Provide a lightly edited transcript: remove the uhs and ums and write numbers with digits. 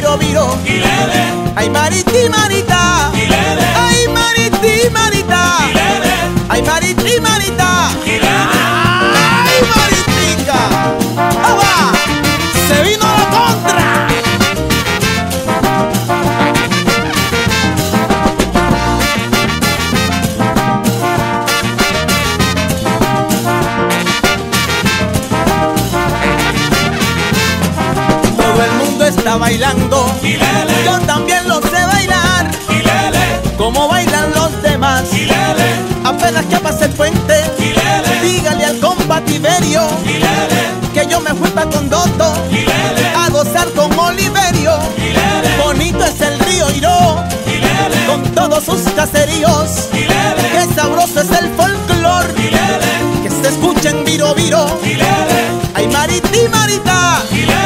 viro, viro. Ay, mariti, marita. Ay, mariti, marita. Ay, mariti, marita. Ay, maritica. ¡Ah, va! Se vino la contra. Todo el mundo está bailando. Yo también lo sé bailar. Como bailan los demás. Apenas que pase el puente, dígale al compa Tiberio que yo me fui pa' Condoto a gozar con Oliverio. Bonito es el río Iró con todos sus caseríos. Qué sabroso es el folclor que se escucha en Viro, Viro. Ay, mariti, marita.